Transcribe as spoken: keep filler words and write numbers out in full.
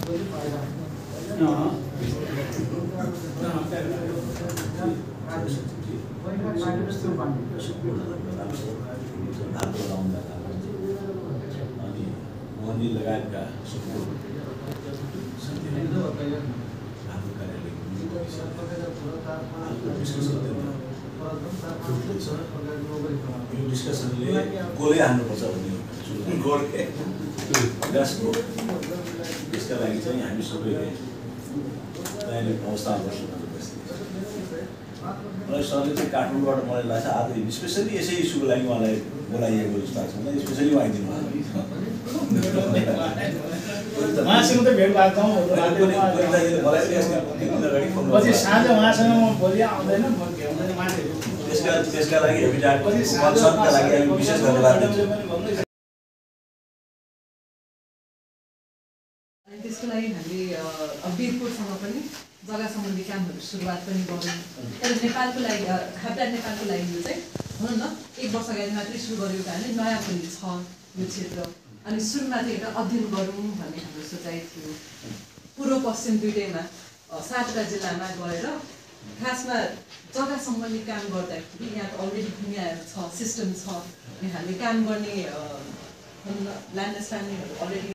अनि मोहनजी लगायतका हाम्रो कार्यालय यो डिस्कसनले गोलै हान्नुपर्छ भन्ने गोलले त्यसको त्यसका लागि चाहिँ हामी सबैले तयारी अवस्थामा बस्नु मलाई सरले चाहिँ काठमाडौँबाट मलाई लाग्छ आज स्पेसली यसै इस्युको लागि मलाई बोलाइएको जस्तो लाग्छ मलाई स्पेसली आइदिनु उहाँसँग त भेट भएको पछि साँझ उहाँसँग म भोलि आउँदैन म भ्याउँदैन मान्छेहरू त्यसका त्यसका लागि कन्सर्टका लागि हामी विशेष धन्यवाद दिन्छौँ। त्यसको लागि हामीले वीरपुरसँग पनि जग्गा सम्बन्धी कामहरू सुरुवात पनि गऱ्यौँ। तर नेपालको लागि ह्याप्टार नेपालको लागि यो चाहिँ भनौँ न एक वर्ष अगाडि मात्रै सुरु गरेको कारणले नयाँ पनि छ यो क्षेत्र। अनि सुरुमा चाहिँ एउटा अध्ययन गरौँ भन्ने हाम्रो सोचाइ थियो। पूर्व पश्चिम दुइटैमा सातवटा जिल्लामा गएर खासमा जग्गा सम्बन्धी काम गर्दाखेरि यहाँ त अलरेडी दुनियाँहरू छ, सिस्टम छ। अनि हामीले काम गर्ने ल्यान्ड स्ट्यान्डिङहरू अलरेडी